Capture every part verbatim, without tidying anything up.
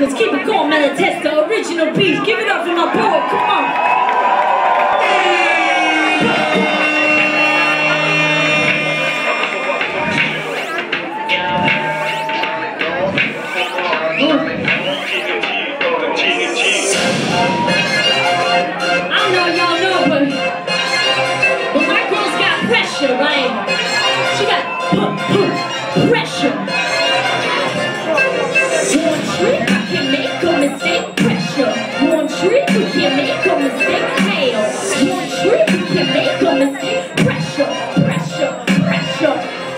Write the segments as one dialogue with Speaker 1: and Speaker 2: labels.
Speaker 1: Let's keep it going, man. Test the original beat. Give it up for my poet. Come on. I know y'all know, but, but my girl's got pressure, right? She got p- p- pressure. One trick, I can make a mistake. Pressure. One trick, we can make a mistake. Hell. One trick, we can make a mistake. Pressure, pressure, pressure.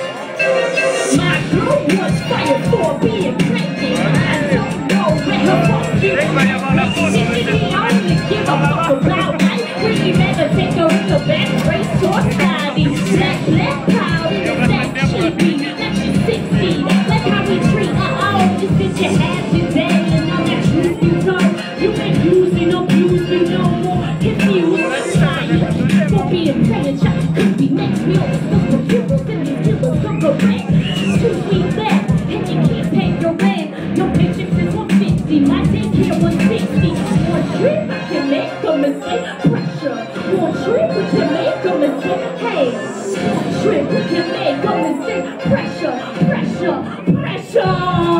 Speaker 1: My girl was fired for being pregnant. I don't know where her fuck is. She didn't only give a fuck about life. Really better take her in the back race or body. Black, black powder, that she be. That she's sixty. Like how we treat her. Oh, just that you had today. And now that truth you told. You ain't using, abusing no more. Confused, tired. For being pregnant, child could be next. We always look for pupils and these pupils come correct. Two weeks left, and you can't pay your rent. Your paycheck is one fifty, my daycare one sixty. One trip, I can make a mistake. Pressure. One trip, we can make a mistake. Hey, one trip, we can make a mistake. Pressure, pressure, pressure.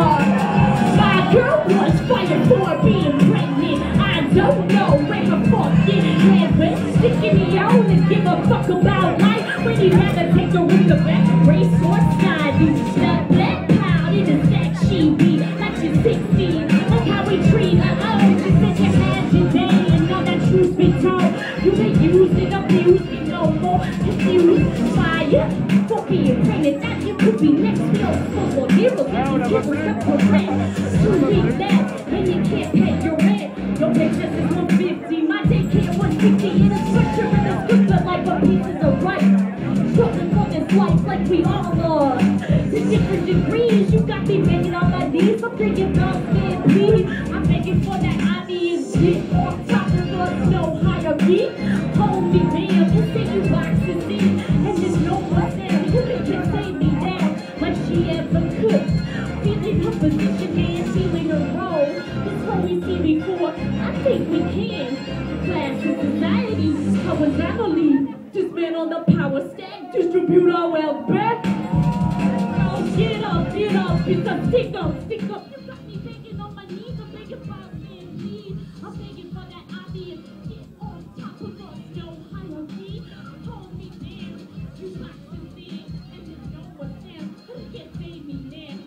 Speaker 1: My girl was fired for being pregnant. I don't know where her fucking head went. Sticking the owl and give a fuck about life. When you had to take her with the back race or side. You that black cloud in the stack she be. Like she's sixteen. Look how we treat her. Oh, she said you had your day. And now that truth be told. You ain't using, abusing no more. Confused, fire. For being pregnant, that you could be next. We don't fuck for heroes. And you give us up for rent. Two weeks left, and you can't pay your rent. Your paycheck is one fifty. My daycare one sixty. In a structure in a scripture like a pieces of rice. Struggling for this life like we all are. To different degrees, you got me begging on my knees. I'm thinking about saying please. I'm begging for that obvious shit. On top of us, no hierarchy. Hold me down, just say you boxes in. And there's no one there who can say me down like she ever could. Feeling her position and feeling her role. It's what we see before. I think we can. Class and society, horizontally. Just man on the power stack, distribute our wealth back. Oh, get up, get up, it's a stick up, stick up. You got me begging on my knees, I'm begging for a man, please. I'm begging for that obvious get on top of us, no hierarchy. Hold me down, you boxes in, and there's no one there who can save me now.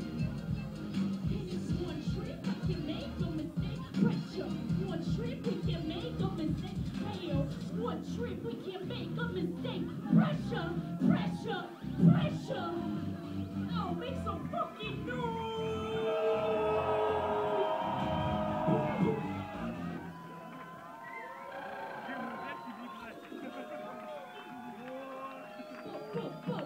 Speaker 1: And it's one trip, I can make a mistake. Pressure, one trip, we can make a mistake. Hell, one trip, we can make a mistake. Pressure, pressure, pressure. Oh, make some fucking noise!